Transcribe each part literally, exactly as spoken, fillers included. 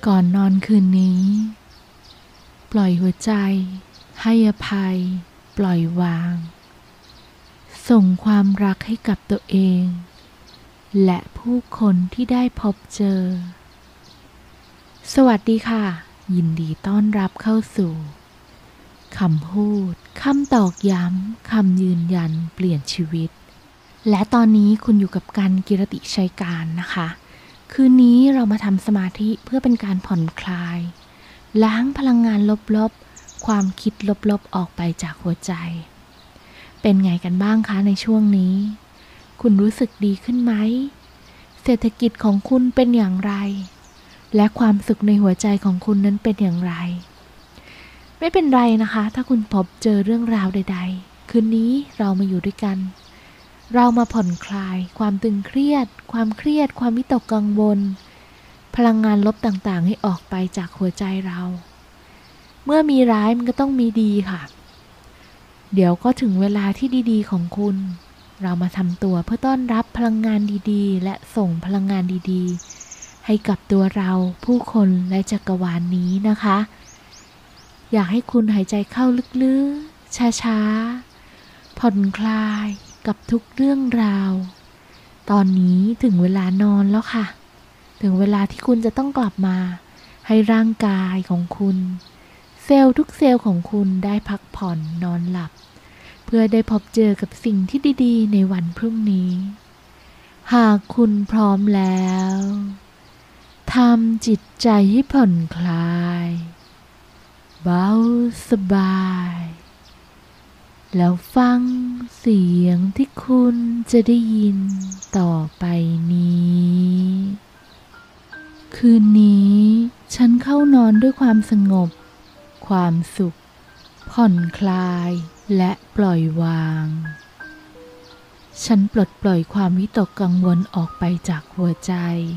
ก่อนนอนคืนนี้ปล่อยหัวใจให้อภัยปล่อยวางส่งความรักให้กับตัวเองและผู้คนที่ได้พบเจอสวัสดีค่ะยินดีต้อนรับเข้าสู่คำพูดคำตอกย้ำคำยืนยันเปลี่ยนชีวิตและตอนนี้คุณอยู่กับกันกิรติชัยการนะคะคืนนี้เรามาทำสมาธิเพื่อเป็นการผ่อนคลายล้างพลังงานลบๆความคิดลบๆออกไปจากหัวใจเป็นไงกันบ้างคะในช่วงนี้คุณรู้สึกดีขึ้นไหมเศรษฐกิจของคุณเป็นอย่างไรและความสุขในหัวใจของคุณนั้นเป็นอย่างไรไม่เป็นไรนะคะถ้าคุณพบเจอเรื่องราวใดๆคืนนี้เรามาอยู่ด้วยกันเรามาผ่อนคลายความตึงเครียดความเครียดความวิตกกังวลพลังงานลบต่างๆให้ออกไปจากหัวใจเราเมื่อมีร้ายมันก็ต้องมีดีค่ะเดี๋ยวก็ถึงเวลาที่ดีๆของคุณเรามาทำตัวเพื่อต้อนรับพลังงานดีๆและส่งพลังงานดีๆให้กับตัวเราผู้คนและจักรวาล น, นี้นะคะอยากให้คุณหายใจเข้าลึกๆช้าๆผ่อนคลายกับทุกเรื่องราวตอนนี้ถึงเวลานอนแล้วค่ะถึงเวลาที่คุณจะต้องกลับมาให้ร่างกายของคุณเซลล์ทุกเซลล์ของคุณได้พักผ่อนนอนหลับเพื่อได้พบเจอกับสิ่งที่ดีๆในวันพรุ่งนี้หากคุณพร้อมแล้วทำจิตใจให้ผ่อนคลายเบาสบายแล้วฟังเสียงที่คุณจะได้ยินต่อไปนี้คืนนี้ฉันเข้านอนด้วยความสงบความสุขผ่อนคลายและปล่อยวางฉันปลดปล่อยความวิตกกังวลออกไปจากหัวใจ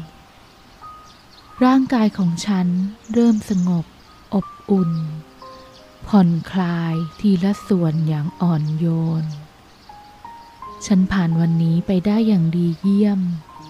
ร่างกายของฉันเริ่มสงบอบอุ่นผ่อนคลายทีละส่วนอย่างอ่อนโยนฉันผ่านวันนี้ไปได้อย่างดีเยี่ยม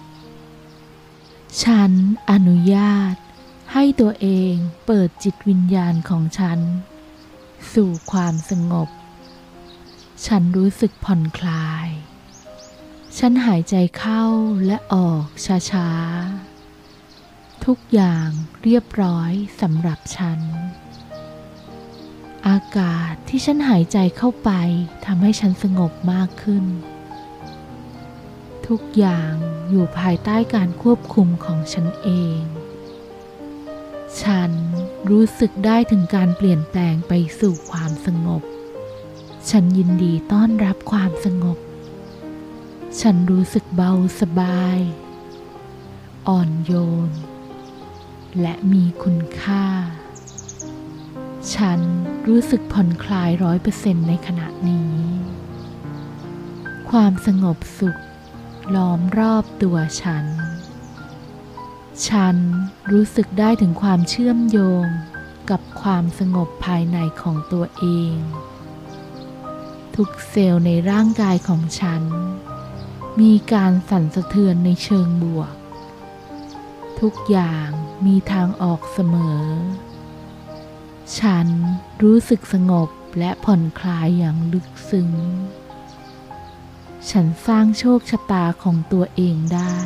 ฉันอนุญาตให้ตัวเองเปิดจิตวิญญาณของฉันสู่ความสงบฉันรู้สึกผ่อนคลายฉันหายใจเข้าและออกช้าๆทุกอย่างเรียบร้อยสำหรับฉันอากาศที่ฉันหายใจเข้าไปทำให้ฉันสงบมากขึ้นทุกอย่างอยู่ภายใต้การควบคุมของฉันเองฉันรู้สึกได้ถึงการเปลี่ยนแปลงไปสู่ความสงบฉันยินดีต้อนรับความสงบฉันรู้สึกเบาสบายอ่อนโยนและมีคุณค่าฉันรู้สึกผ่อนคลายร้อยเปอร์เซ็นต์ในขณะนี้ความสงบสุขล้อมรอบตัวฉันฉันรู้สึกได้ถึงความเชื่อมโยงกับความสงบภายในของตัวเองทุกเซลล์ในร่างกายของฉันมีการสั่นสะเทือนในเชิงบวกทุกอย่างมีทางออกเสมอฉันรู้สึกสงบและผ่อนคลายอย่างลึกซึ้งฉันสร้างโชคชะตาของตัวเองได้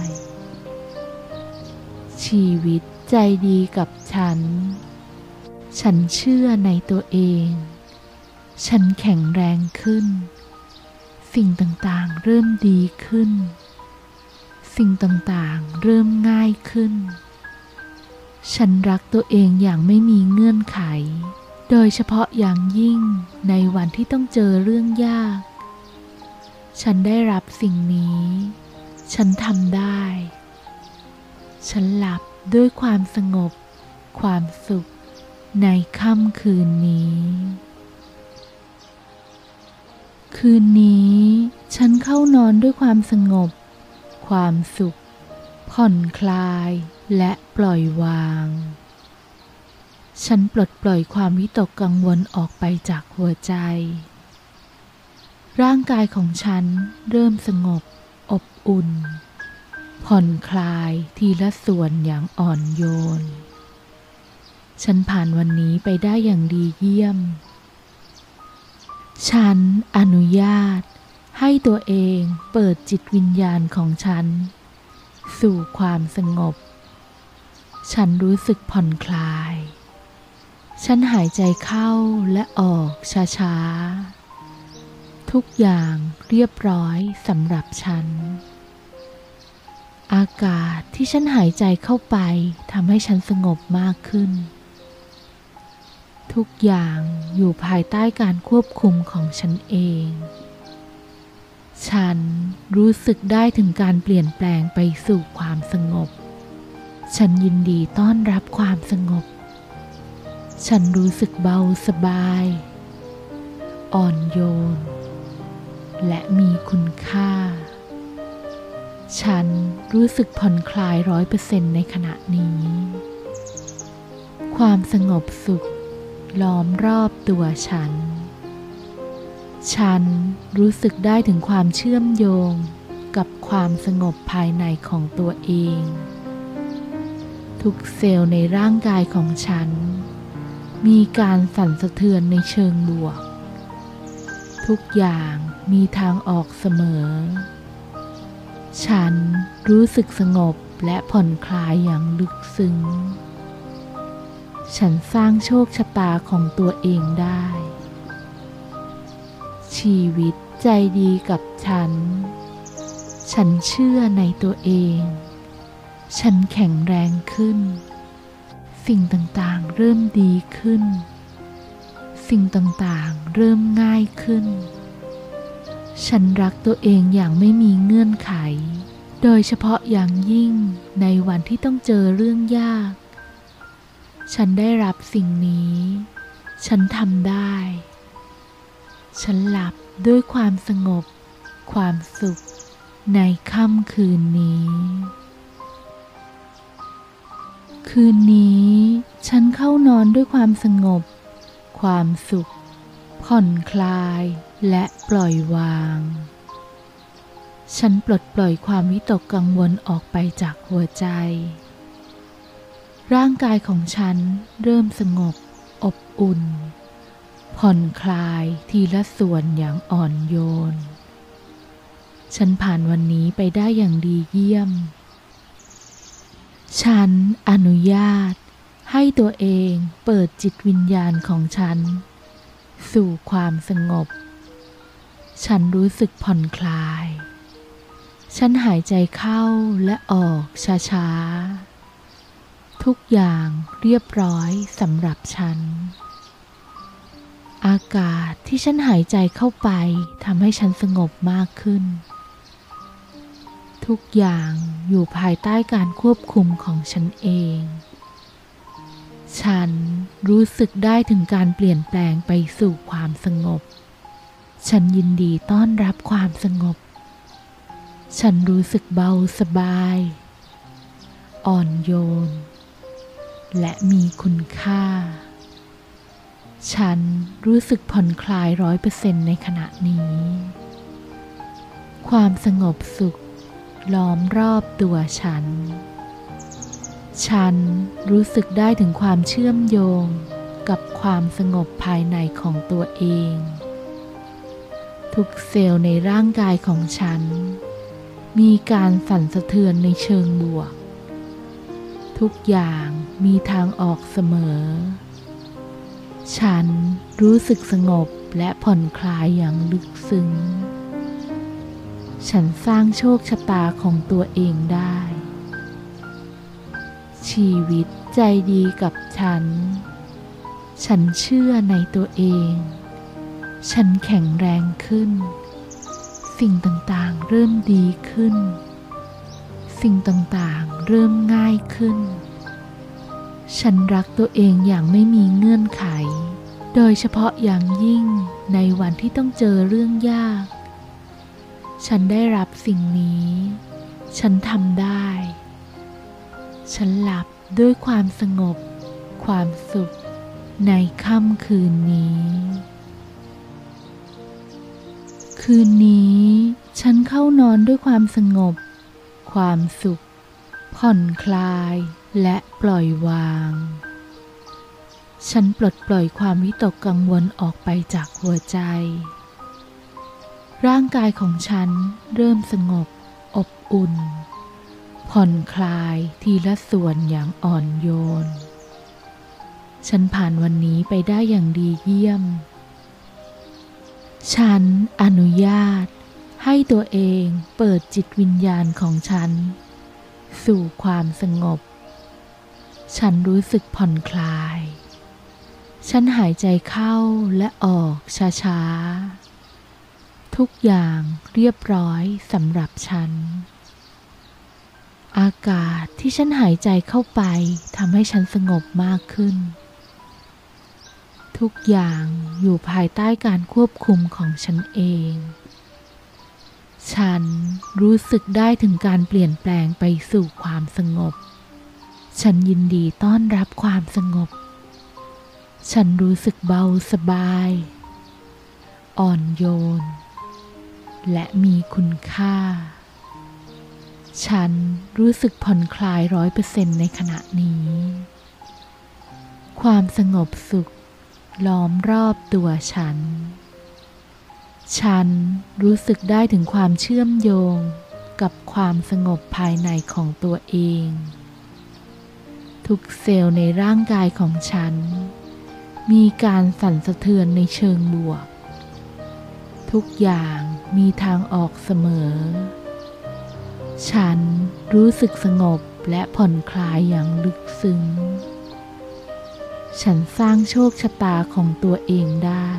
ชีวิตใจดีกับฉันฉันเชื่อในตัวเองฉันแข็งแรงขึ้นสิ่งต่างๆเริ่มดีขึ้นสิ่งต่างๆเริ่มง่ายขึ้นฉันรักตัวเองอย่างไม่มีเงื่อนไขโดยเฉพาะอย่างยิ่งในวันที่ต้องเจอเรื่องยากฉันได้รับสิ่งนี้ฉันทำได้ฉันหลับด้วยความสงบความสุขในค่ำคืนนี้คืนนี้ฉันเข้านอนด้วยความสงบความสุขผ่อนคลายและปล่อยวางฉันปลดปล่อยความวิตกกังวลออกไปจากหัวใจร่างกายของฉันเริ่มสงบอบอุ่นผ่อนคลายทีละส่วนอย่างอ่อนโยนฉันผ่านวันนี้ไปได้อย่างดีเยี่ยมฉันอนุญาตให้ตัวเองเปิดจิตวิญญาณของฉันสู่ความสงบฉันรู้สึกผ่อนคลายฉันหายใจเข้าและออกช้าๆทุกอย่างเรียบร้อยสำหรับฉันอากาศที่ฉันหายใจเข้าไปทำให้ฉันสงบมากขึ้นทุกอย่างอยู่ภายใต้การควบคุมของฉันเองฉันรู้สึกได้ถึงการเปลี่ยนแปลงไปสู่ความสงบฉันยินดีต้อนรับความสงบฉันรู้สึกเบาสบายอ่อนโยนและมีคุณค่าฉันรู้สึกผ่อนคลายร้อยเปอร์เซ็นต์ในขณะนี้ความสงบสุขล้อมรอบตัวฉันฉันรู้สึกได้ถึงความเชื่อมโยงกับความสงบภายในของตัวเองทุกเซลล์ในร่างกายของฉันมีการสั่นสะเทือนในเชิงบวกทุกอย่างมีทางออกเสมอฉันรู้สึกสงบและผ่อนคลายอย่างลึกซึ้งฉันสร้างโชคชะตาของตัวเองได้ชีวิตใจดีกับฉันฉันเชื่อในตัวเองฉันแข็งแรงขึ้นสิ่งต่างๆเริ่มดีขึ้นสิ่งต่างๆเริ่มง่ายขึ้นฉันรักตัวเองอย่างไม่มีเงื่อนไขโดยเฉพาะอย่างยิ่งในวันที่ต้องเจอเรื่องยากฉันได้รับสิ่งนี้ฉันทำได้ฉันหลับด้วยความสงบความสุขในค่ำคืนนี้คืนนี้ฉันเข้านอนด้วยความสงบความสุขผ่อนคลายและปล่อยวางฉันปลดปล่อยความวิตกกังวลออกไปจากหัวใจร่างกายของฉันเริ่มสงบอบอุ่นผ่อนคลายทีละส่วนอย่างอ่อนโยนฉันผ่านวันนี้ไปได้อย่างดีเยี่ยมฉันอนุญาตให้ตัวเองเปิดจิตวิญญาณของฉันสู่ความสงบฉันรู้สึกผ่อนคลายฉันหายใจเข้าและออกช้าๆทุกอย่างเรียบร้อยสำหรับฉันอากาศที่ฉันหายใจเข้าไปทำให้ฉันสงบมากขึ้นทุกอย่างอยู่ภายใต้การควบคุมของฉันเองฉันรู้สึกได้ถึงการเปลี่ยนแปลงไปสู่ความสงบฉันยินดีต้อนรับความสงบฉันรู้สึกเบาสบายอ่อนโยนและมีคุณค่าฉันรู้สึกผ่อนคลายร้อยเปอร์เซ็นต์ในขณะนี้ความสงบสุขล้อมรอบตัวฉันฉันรู้สึกได้ถึงความเชื่อมโยงกับความสงบภายในของตัวเองทุกเซลล์ในร่างกายของฉันมีการสั่นสะเทือนในเชิงบวกทุกอย่างมีทางออกเสมอฉันรู้สึกสงบและผ่อนคลายอย่างลึกซึ้งฉันสร้างโชคชะตาของตัวเองได้ชีวิตใจดีกับฉันฉันเชื่อในตัวเองฉันแข็งแรงขึ้นสิ่งต่างๆเริ่มดีขึ้นสิ่งต่างๆเริ่มง่ายขึ้นฉันรักตัวเองอย่างไม่มีเงื่อนไขโดยเฉพาะอย่างยิ่งในวันที่ต้องเจอเรื่องยากฉันได้รับสิ่งนี้ฉันทำได้ฉันหลับด้วยความสงบความสุขในค่ำคืนนี้คืนนี้ฉันเข้านอนด้วยความสงบความสุขผ่อนคลายและปล่อยวางฉันปลดปล่อยความวิตกกังวลออกไปจากหัวใจร่างกายของฉันเริ่มสงบอบอุ่นผ่อนคลายทีละส่วนอย่างอ่อนโยนฉันผ่านวันนี้ไปได้อย่างดีเยี่ยมฉันอนุญาตให้ตัวเองเปิดจิตวิญญาณของฉันสู่ความสงบฉันรู้สึกผ่อนคลายฉันหายใจเข้าและออกช้าๆทุกอย่างเรียบร้อยสำหรับฉันอากาศที่ฉันหายใจเข้าไปทำให้ฉันสงบมากขึ้นทุกอย่างอยู่ภายใต้การควบคุมของฉันเองฉันรู้สึกได้ถึงการเปลี่ยนแปลงไปสู่ความสงบฉันยินดีต้อนรับความสงบฉันรู้สึกเบาสบายอ่อนโยนและมีคุณค่าฉันรู้สึกผ่อนคลายร้อยเปอร์เซ็นต์ในขณะนี้ความสงบสุขล้อมรอบตัวฉันฉันรู้สึกได้ถึงความเชื่อมโยงกับความสงบภายในของตัวเองทุกเซลล์ในร่างกายของฉันมีการสั่นสะเทือนในเชิงบวกทุกอย่างมีทางออกเสมอฉันรู้สึกสงบและผ่อนคลายอย่างลึกซึ้งฉันสร้างโชคชะตาของตัวเองได้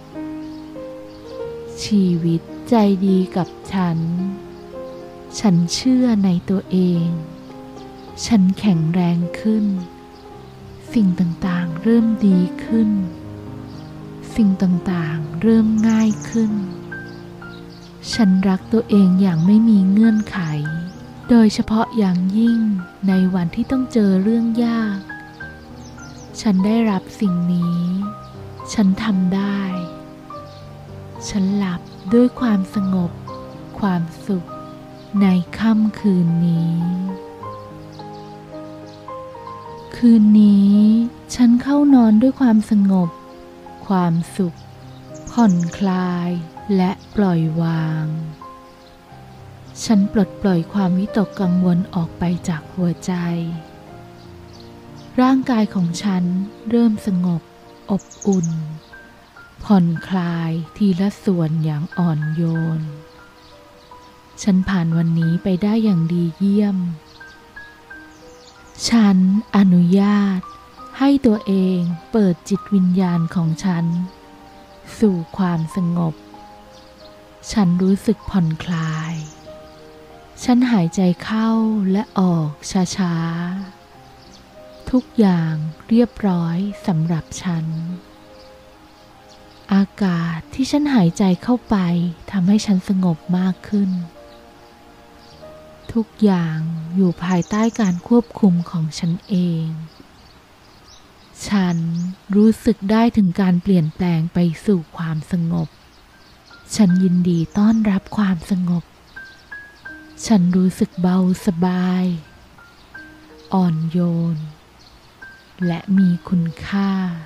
ชีวิตใจดีกับฉันฉันเชื่อในตัวเองฉันแข็งแรงขึ้นสิ่งต่างๆเริ่มดีขึ้นสิ่งต่างๆเริ่มง่ายขึ้นฉันรักตัวเองอย่างไม่มีเงื่อนไขโดยเฉพาะอย่างยิ่งในวันที่ต้องเจอเรื่องยากฉันได้รับสิ่งนี้ฉันทำได้ฉันหลับด้วยความสงบความสุขในค่ำคืนนี้คืนนี้ฉันเข้านอนด้วยความสงบความสุขผ่อนคลายและปล่อยวางฉันปลดปล่อยความวิตกกังวลออกไปจากหัวใจร่างกายของฉันเริ่มสงบอบอุ่นผ่อนคลายทีละส่วนอย่างอ่อนโยนฉันผ่านวันนี้ไปได้อย่างดีเยี่ยมฉันอนุญาตให้ตัวเองเปิดจิตวิญญาณของฉันสู่ความสงบฉันรู้สึกผ่อนคลายฉันหายใจเข้าและออกช้าๆทุกอย่างเรียบร้อยสำหรับฉันอากาศที่ฉันหายใจเข้าไปทำให้ฉันสงบมากขึ้นทุกอย่างอยู่ภายใต้การควบคุมของฉันเองฉันรู้สึกได้ถึงการเปลี่ยนแปลงไปสู่ความสงบฉันยินดีต้อนรับความสงบฉันรู้สึกเบาสบายอ่อนโยนและมีคุณค่า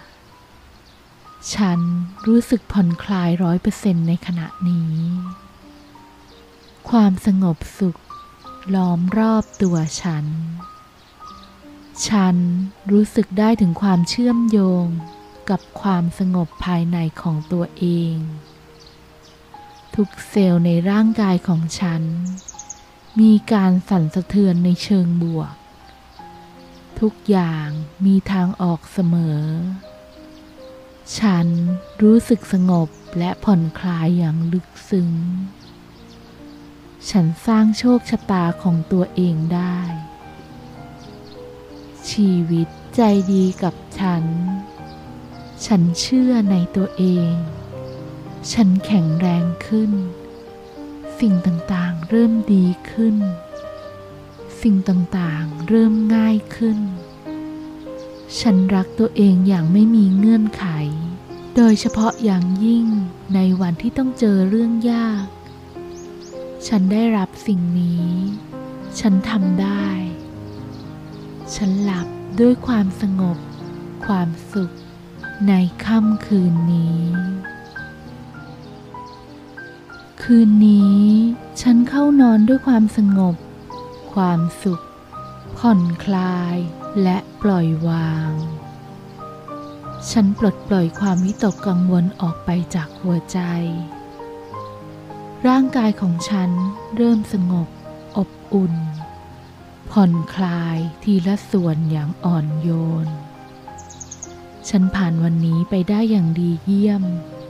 ฉันรู้สึกผ่อนคลายร้อยเปอร์เซ็นต์ในขณะนี้ความสงบสุขล้อมรอบตัวฉันฉันรู้สึกได้ถึงความเชื่อมโยงกับความสงบภายในของตัวเองทุกเซลล์ในร่างกายของฉันมีการสั่นสะเทือนในเชิงบวกทุกอย่างมีทางออกเสมอฉันรู้สึกสงบและผ่อนคลายอย่างลึกซึ้งฉันสร้างโชคชะตาของตัวเองได้ชีวิตใจดีกับฉันฉันเชื่อในตัวเองฉันแข็งแรงขึ้นสิ่งต่างๆเริ่มดีขึ้นสิ่งต่างๆเริ่มง่ายขึ้นฉันรักตัวเองอย่างไม่มีเงื่อนไขโดยเฉพาะอย่างยิ่งในวันที่ต้องเจอเรื่องยากฉันได้รับสิ่งนี้ฉันทำได้ฉันหลับด้วยความสงบความสุขในค่ำคืนนี้ คืนนี้ฉันเข้านอนด้วยความสงบความสุขผ่อนคลายและปล่อยวางฉันปลดปล่อยความวิตกกังวลออกไปจากหัวใจร่างกายของฉันเริ่มสงบอบอุ่นผ่อนคลายทีละส่วนอย่างอ่อนโยนฉันผ่านวันนี้ไปได้อย่างดีเยี่ยม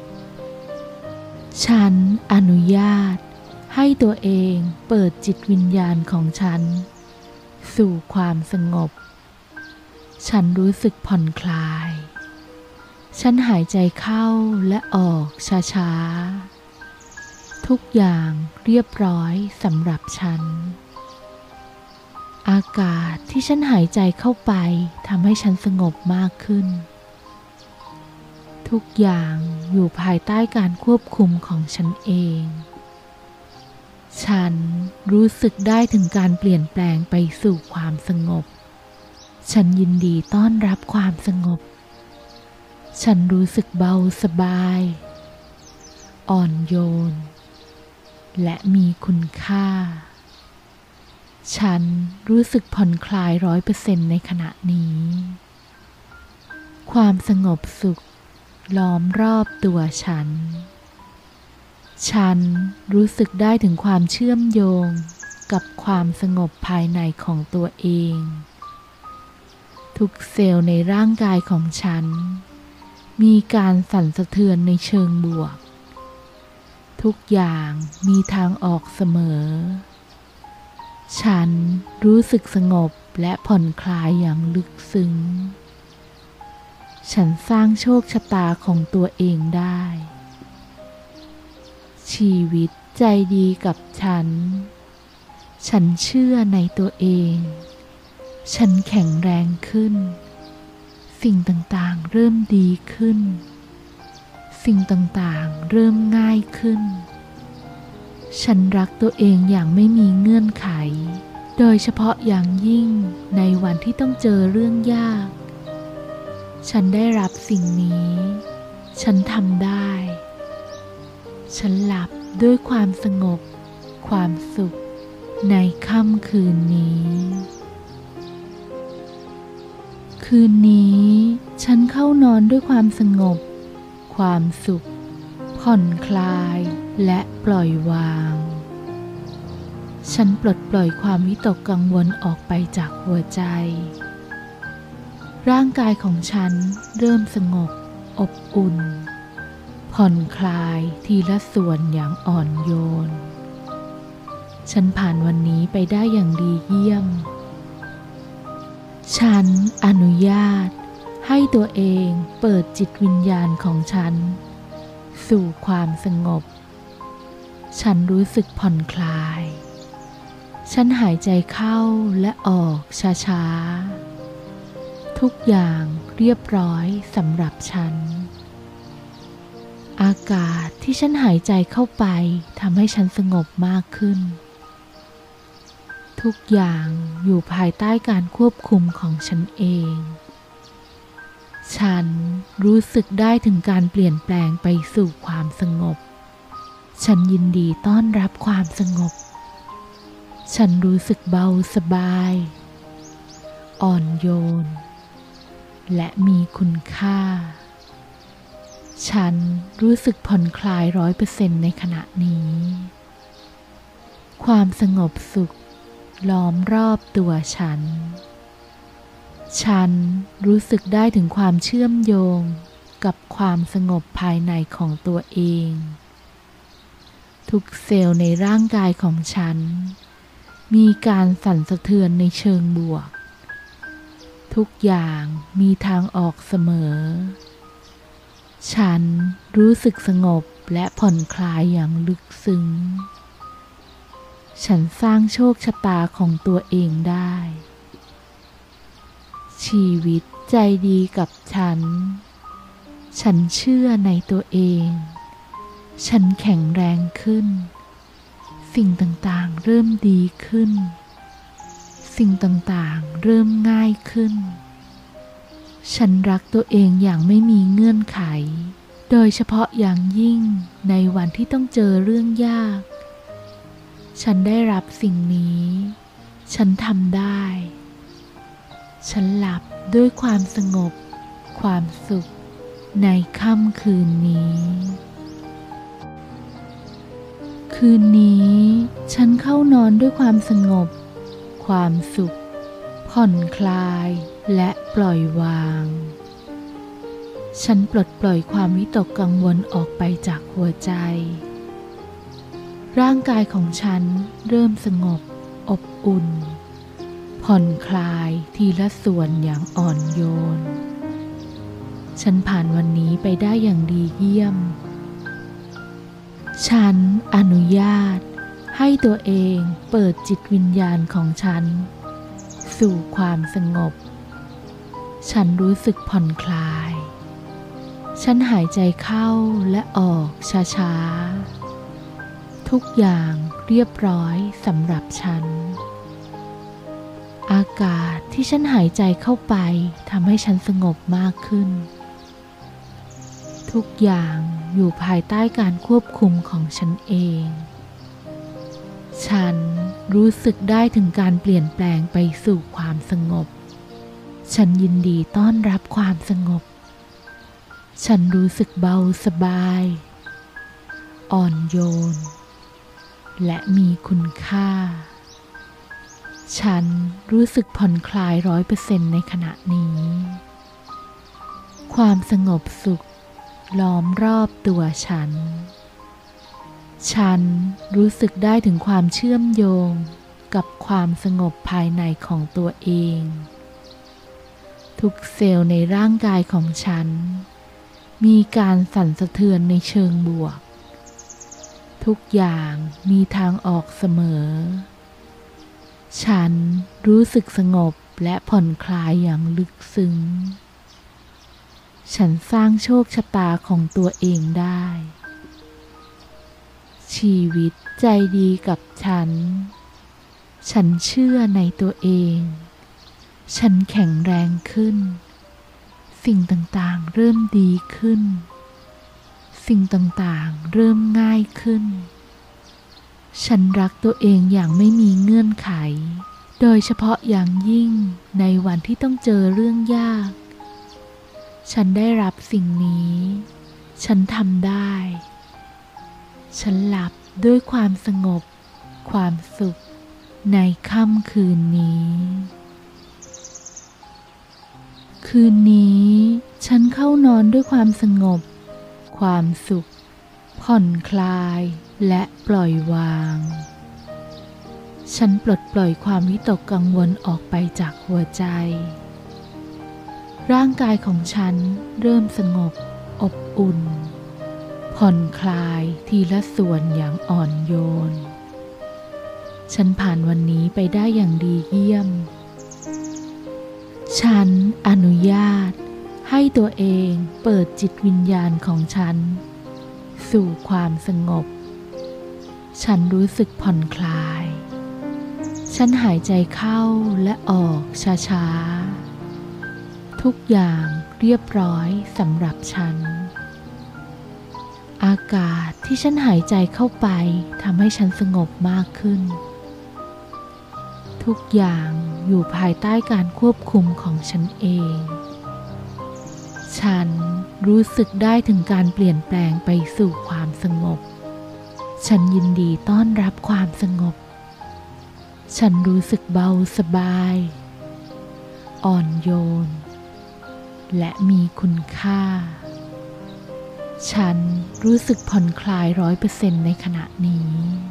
ฉันอนุญาตให้ตัวเองเปิดจิตวิญญาณของฉันสู่ความสงบฉันรู้สึกผ่อนคลายฉันหายใจเข้าและออกช้าๆทุกอย่างเรียบร้อยสำหรับฉันอากาศที่ฉันหายใจเข้าไปทำให้ฉันสงบมากขึ้นทุกอย่างอยู่ภายใต้การควบคุมของฉันเองฉันรู้สึกได้ถึงการเปลี่ยนแปลงไปสู่ความสงบฉันยินดีต้อนรับความสงบฉันรู้สึกเบาสบายอ่อนโยนและมีคุณค่าฉันรู้สึกผ่อนคลายร้อยเปอร์เซ็นต์ในขณะนี้ความสงบสุขล้อมรอบตัวฉันฉันรู้สึกได้ถึงความเชื่อมโยงกับความสงบภายในของตัวเองทุกเซลล์ในร่างกายของฉันมีการสั่นสะเทือนในเชิงบวกทุกอย่างมีทางออกเสมอฉันรู้สึกสงบและผ่อนคลายอย่างลึกซึ้งฉันสร้างโชคชะตาของตัวเองได้ชีวิตใจดีกับฉันฉันเชื่อในตัวเองฉันแข็งแรงขึ้นสิ่งต่างๆเริ่มดีขึ้นสิ่งต่างๆเริ่มง่ายขึ้นฉันรักตัวเองอย่างไม่มีเงื่อนไขโดยเฉพาะอย่างยิ่งในวันที่ต้องเจอเรื่องยากฉันได้รับสิ่งนี้ฉันทำได้ฉันหลับด้วยความสงบความสุขในค่ำคืนนี้คืนนี้ฉันเข้านอนด้วยความสงบความสุขผ่อนคลายและปล่อยวางฉันปลดปล่อยความวิตกกังวลออกไปจากหัวใจร่างกายของฉันเริ่มสงบอบอุ่นผ่อนคลายทีละส่วนอย่างอ่อนโยนฉันผ่านวันนี้ไปได้อย่างดีเยี่ยมฉันอนุญาตให้ตัวเองเปิดจิตวิญญาณของฉันสู่ความสงบฉันรู้สึกผ่อนคลายฉันหายใจเข้าและออกช้าๆทุกอย่างเรียบร้อยสำหรับฉันอากาศที่ฉันหายใจเข้าไปทำให้ฉันสงบมากขึ้นทุกอย่างอยู่ภายใต้การควบคุมของฉันเองฉันรู้สึกได้ถึงการเปลี่ยนแปลงไปสู่ความสงบฉันยินดีต้อนรับความสงบฉันรู้สึกเบาสบายอ่อนโยนและมีคุณค่าฉันรู้สึกผ่อนคลายร้อยเปอร์เซ็นต์ในขณะนี้ความสงบสุขล้อมรอบตัวฉันฉันรู้สึกได้ถึงความเชื่อมโยงกับความสงบภายในของตัวเองทุกเซลล์ในร่างกายของฉันมีการสั่นสะเทือนในเชิงบวกทุกอย่างมีทางออกเสมอฉันรู้สึกสงบและผ่อนคลายอย่างลึกซึ้งฉันสร้างโชคชะตาของตัวเองได้ชีวิตใจดีกับฉันฉันเชื่อในตัวเองฉันแข็งแรงขึ้นสิ่งต่างๆเริ่มดีขึ้นสิ่งต่างๆเริ่มง่ายขึ้นฉันรักตัวเองอย่างไม่มีเงื่อนไขโดยเฉพาะอย่างยิ่งในวันที่ต้องเจอเรื่องยากฉันได้รับสิ่งนี้ฉันทำได้ฉันหลับด้วยความสงบความสุขในค่ำคืนนี้คืนนี้ฉันเข้านอนด้วยความสงบความสุขผ่อนคลายและปล่อยวางฉันปลดปล่อยความวิตกกังวลออกไปจากหัวใจร่างกายของฉันเริ่มสงบอบอุ่นผ่อนคลายทีละส่วนอย่างอ่อนโยนฉันผ่านวันนี้ไปได้อย่างดีเยี่ยมฉันอนุญาตให้ตัวเองเปิดจิตวิญญาณของฉันสู่ความสงบฉันรู้สึกผ่อนคลายฉันหายใจเข้าและออกช้าๆทุกอย่างเรียบร้อยสำหรับฉันอากาศที่ฉันหายใจเข้าไปทำให้ฉันสงบมากขึ้นทุกอย่างอยู่ภายใต้การควบคุมของฉันเองฉันรู้สึกได้ถึงการเปลี่ยนแปลงไปสู่ความสงบฉันยินดีต้อนรับความสงบฉันรู้สึกเบาสบายอ่อนโยนและมีคุณค่าฉันรู้สึกผ่อนคลายร้อยเปอร์เซ็นต์ในขณะนี้ความสงบสุขล้อมรอบตัวฉันฉันรู้สึกได้ถึงความเชื่อมโยงกับความสงบภายในของตัวเองทุกเซลล์ในร่างกายของฉันมีการสั่นสะเทือนในเชิงบวกทุกอย่างมีทางออกเสมอฉันรู้สึกสงบและผ่อนคลายอย่างลึกซึ้งฉันสร้างโชคชะตาของตัวเองได้ชีวิตใจดีกับฉันฉันเชื่อในตัวเองฉันแข็งแรงขึ้นสิ่งต่างๆเริ่มดีขึ้นสิ่งต่างๆเริ่มง่ายขึ้นฉันรักตัวเองอย่างไม่มีเงื่อนไขโดยเฉพาะอย่างยิ่งในวันที่ต้องเจอเรื่องยากฉันได้รับสิ่งนี้ฉันทำได้ฉันหลับด้วยความสงบความสุขในค่ำคืนนี้คืนนี้ฉันเข้านอนด้วยความสงบความสุขผ่อนคลายและปล่อยวางฉันปลดปล่อยความวิตกกังวลออกไปจากหัวใจร่างกายของฉันเริ่มสงบอบอุ่นผ่อนคลายทีละส่วนอย่างอ่อนโยนฉันผ่านวันนี้ไปได้อย่างดีเยี่ยมฉันอนุญาตให้ตัวเองเปิดจิตวิญญาณของฉันสู่ความสงบฉันรู้สึกผ่อนคลายฉันหายใจเข้าและออกช้าๆทุกอย่างเรียบร้อยสำหรับฉันอากาศที่ฉันหายใจเข้าไปทำให้ฉันสงบมากขึ้นทุกอย่างอยู่ภายใต้การควบคุมของฉันเองฉันรู้สึกได้ถึงการเปลี่ยนแปลงไปสู่ความสงบฉันยินดีต้อนรับความสงบฉันรู้สึกเบาสบายอ่อนโยนและมีคุณค่าฉันรู้สึกผ่อนคลายร้อยเปอร์เซ็นต์ในขณะนี้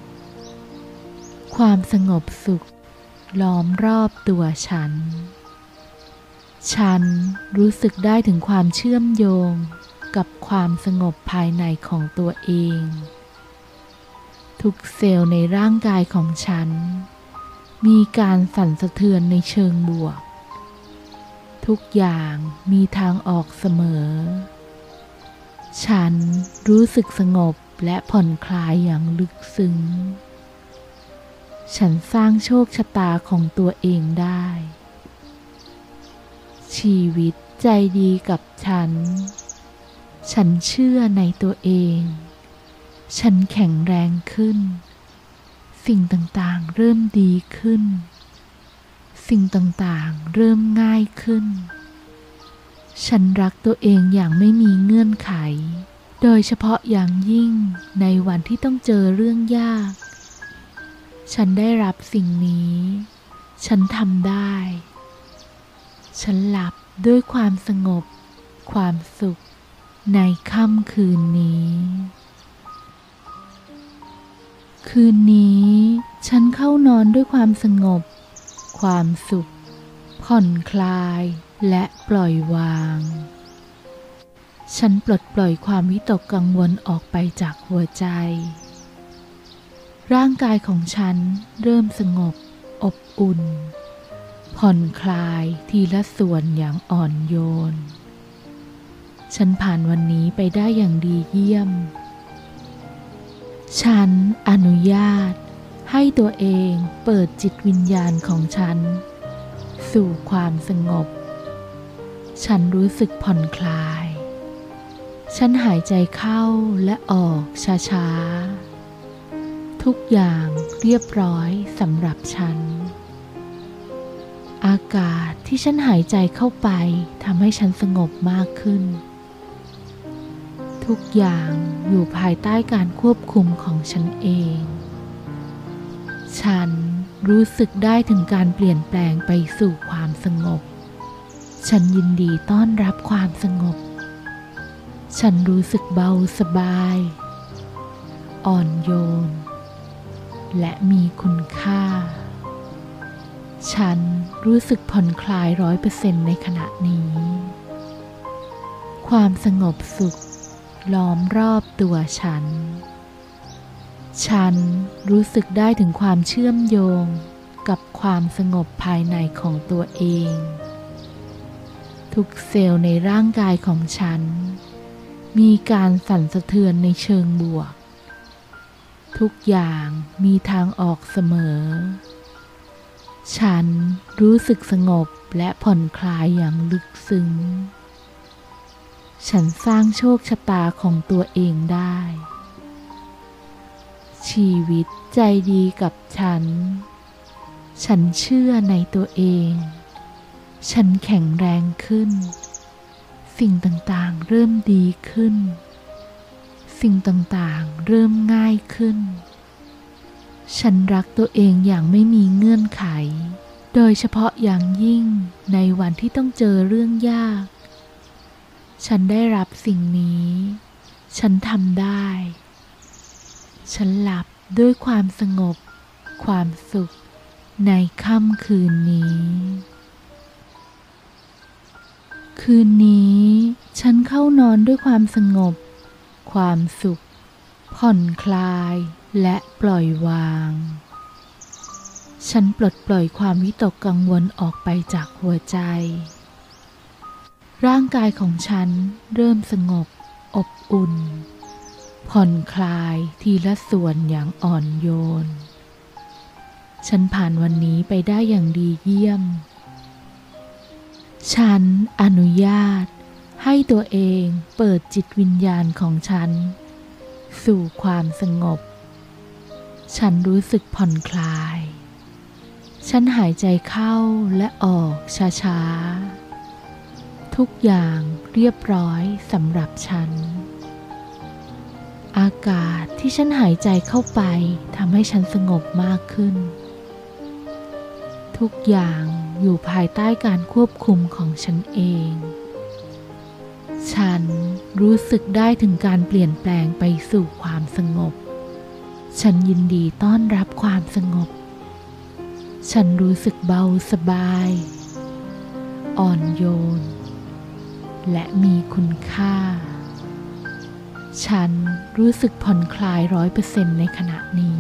ความสงบสุขล้อมรอบตัวฉันฉันรู้สึกได้ถึงความเชื่อมโยงกับความสงบภายในของตัวเองทุกเซลล์ในร่างกายของฉันมีการสั่นสะเทือนในเชิงบวกทุกอย่างมีทางออกเสมอฉันรู้สึกสงบและผ่อนคลายอย่างลึกซึ้งฉันสร้างโชคชะตาของตัวเองได้ชีวิตใจใจดีกับฉันฉันเชื่อในตัวเองฉันแข็งแรงขึ้นสิ่งต่างๆเริ่มดีขึ้นสิ่งต่างๆเริ่มง่ายขึ้นฉันรักตัวเองอย่างไม่มีเงื่อนไขโดยเฉพาะอย่างยิ่งในวันที่ต้องเจอเรื่องยากฉันได้รับสิ่งนี้ฉันทำได้ฉันหลับด้วยความสงบความสุขในค่ำคืนนี้คืนนี้ฉันเข้านอนด้วยความสงบความสุขผ่อนคลายและปล่อยวางฉันปลดปล่อยความวิตกกังวลออกไปจากหัวใจร่างกายของฉันเริ่มสงบอบอุ่นผ่อนคลายทีละส่วนอย่างอ่อนโยนฉันผ่านวันนี้ไปได้อย่างดีเยี่ยมฉันอนุญาตให้ตัวเองเปิดจิตวิญญาณของฉันสู่ความสงบฉันรู้สึกผ่อนคลายฉันหายใจเข้าและออกช้าๆทุกอย่างเรียบร้อยสำหรับฉันอากาศที่ฉันหายใจเข้าไปทำให้ฉันสงบมากขึ้นทุกอย่างอยู่ภายใต้การควบคุมของฉันเองฉันรู้สึกได้ถึงการเปลี่ยนแปลงไปสู่ความสงบฉันยินดีต้อนรับความสงบฉันรู้สึกเบาสบายอ่อนโยนและมีคุณค่าฉันรู้สึกผ่อนคลายร้อยเปอร์เซ็นต์ในขณะนี้ความสงบสุขล้อมรอบตัวฉันฉันรู้สึกได้ถึงความเชื่อมโยงกับความสงบภายในของตัวเองทุกเซลล์ในร่างกายของฉันมีการสั่นสะเทือนในเชิงบวกทุกอย่างมีทางออกเสมอฉันรู้สึกสงบและผ่อนคลายอย่างลึกซึ้งฉันสร้างโชคชะตาของตัวเองได้ชีวิตใจดีกับฉันฉันเชื่อในตัวเองฉันแข็งแรงขึ้นสิ่งต่างๆเริ่มดีขึ้นสิ่งต่างๆเริ่มง่ายขึ้นฉันรักตัวเองอย่างไม่มีเงื่อนไขโดยเฉพาะอย่างยิ่งในวันที่ต้องเจอเรื่องยากฉันได้รับสิ่งนี้ฉันทำได้ฉันหลับด้วยความสงบความสุขในค่ำคืนนี้คืนนี้ฉันเข้านอนด้วยความสงบความสุขผ่อนคลายและปล่อยวางฉันปลดปล่อยความวิตกกังวลออกไปจากหัวใจร่างกายของฉันเริ่มสงบอบอุ่นผ่อนคลายทีละส่วนอย่างอ่อนโยนฉันผ่านวันนี้ไปได้อย่างดีเยี่ยมฉันอนุญาตให้ตัวเองเปิดจิตวิญญาณของฉันสู่ความสงบฉันรู้สึกผ่อนคลายฉันหายใจเข้าและออกช้าๆทุกอย่างเรียบร้อยสำหรับฉันอากาศที่ฉันหายใจเข้าไปทำให้ฉันสงบมากขึ้นทุกอย่างอยู่ภายใต้การควบคุมของฉันเองฉันรู้สึกได้ถึงการเปลี่ยนแปลงไปสู่ความสงบฉันยินดีต้อนรับความสงบฉันรู้สึกเบาสบายอ่อนโยนและมีคุณค่าฉันรู้สึกผ่อนคลายร้อยเปอร์เซ็นต์ในขณะนี้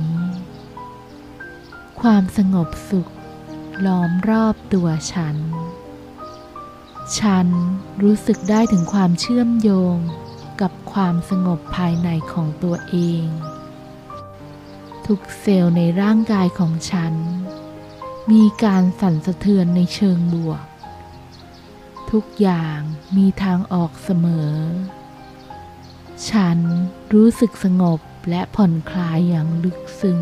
ความสงบสุขล้อมรอบตัวฉันฉันรู้สึกได้ถึงความเชื่อมโยงกับความสงบภายในของตัวเองทุกเซลล์ในร่างกายของฉันมีการสั่นสะเทือนในเชิงบวกทุกอย่างมีทางออกเสมอฉันรู้สึกสงบและผ่อนคลายอย่างลึกซึ้ง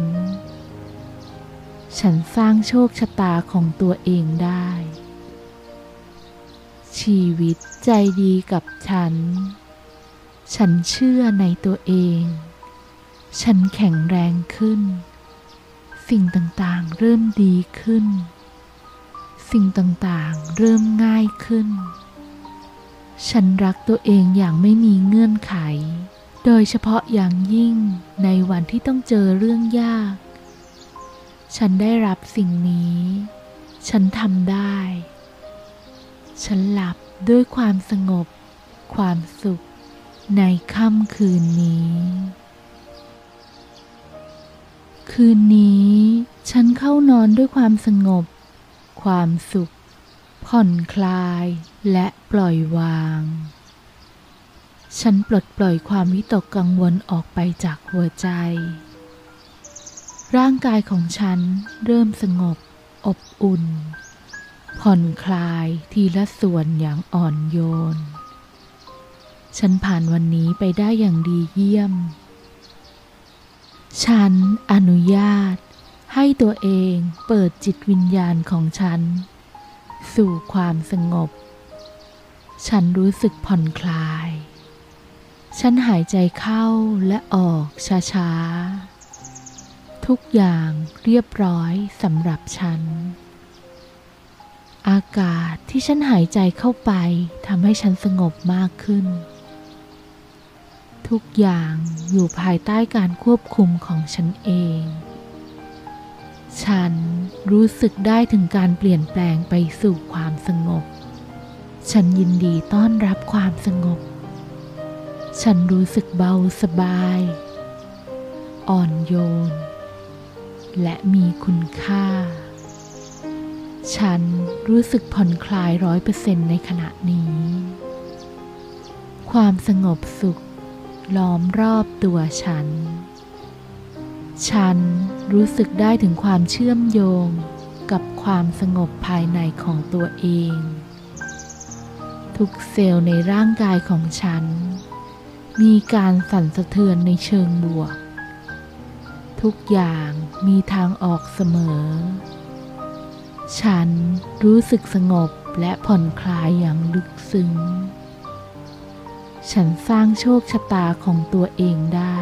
ฉันสร้างโชคชะตาของตัวเองได้ชีวิตใจดีกับฉันฉันเชื่อในตัวเองฉันแข็งแรงขึ้นสิ่งต่างๆเริ่มดีขึ้นสิ่งต่างๆเริ่มง่ายขึ้นฉันรักตัวเองอย่างไม่มีเงื่อนไขโดยเฉพาะอย่างยิ่งในวันที่ต้องเจอเรื่องยากฉันได้รับสิ่งนี้ฉันทำได้ฉันหลับด้วยความสงบความสุขในค่ำคืนนี้คืนนี้ฉันเข้านอนด้วยความสงบความสุขผ่อนคลายและปล่อยวางฉันปลดปล่อยความวิตกกังวลออกไปจากหัวใจร่างกายของฉันเริ่มสงบอบอุ่นผ่อนคลายทีละส่วนอย่างอ่อนโยนฉันผ่านวันนี้ไปได้อย่างดีเยี่ยมฉันอนุญาตให้ตัวเองเปิดจิตวิญญาณของฉันสู่ความสงบฉันรู้สึกผ่อนคลายฉันหายใจเข้าและออกช้าๆทุกอย่างเรียบร้อยสำหรับฉันอากาศที่ฉันหายใจเข้าไปทำให้ฉันสงบมากขึ้นทุกอย่างอยู่ภายใต้การควบคุมของฉันเองฉันรู้สึกได้ถึงการเปลี่ยนแปลงไปสู่ความสงบฉันยินดีต้อนรับความสงบฉันรู้สึกเบาสบายอ่อนโยนและมีคุณค่าฉันรู้สึกผ่อนคลายร้อยเปอร์เซ็นต์ในขณะนี้ความสงบสุขล้อมรอบตัวฉันฉันรู้สึกได้ถึงความเชื่อมโยงกับความสงบภายในของตัวเองทุกเซลล์ในร่างกายของฉันมีการสั่นสะเทือนในเชิงบวกทุกอย่างมีทางออกเสมอฉันรู้สึกสงบและผ่อนคลายอย่างลึกซึ้งฉันสร้างโชคชะตาของตัวเองได้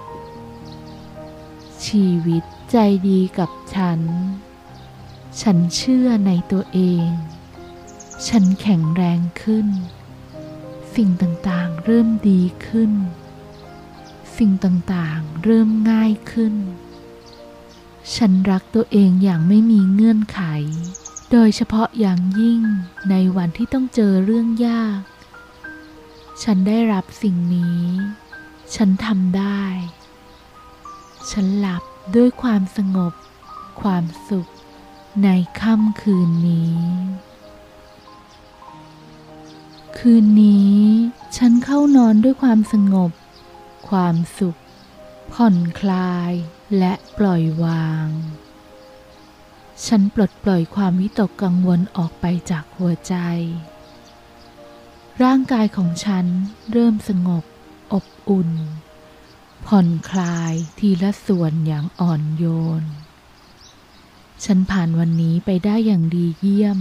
ชีวิตใจดีกับฉันฉันเชื่อในตัวเองฉันแข็งแรงขึ้นสิ่งต่างๆเริ่มดีขึ้นสิ่งต่างๆเริ่มง่ายขึ้นฉันรักตัวเองอย่างไม่มีเงื่อนไขโดยเฉพาะอย่างยิ่งในวันที่ต้องเจอเรื่องยากฉันได้รับสิ่งนี้ฉันทำได้ฉันหลับด้วยความสงบความสุขในค่ำคืนนี้คืนนี้ฉันเข้านอนด้วยความสงบความสุขผ่อนคลายและปล่อยวางฉันปลดปล่อยความวิตกกังวลออกไปจากหัวใจร่างกายของฉันเริ่มสงบอบอุ่นผ่อนคลายทีละส่วนอย่างอ่อนโยนฉันผ่านวันนี้ไปได้อย่างดีเยี่ยม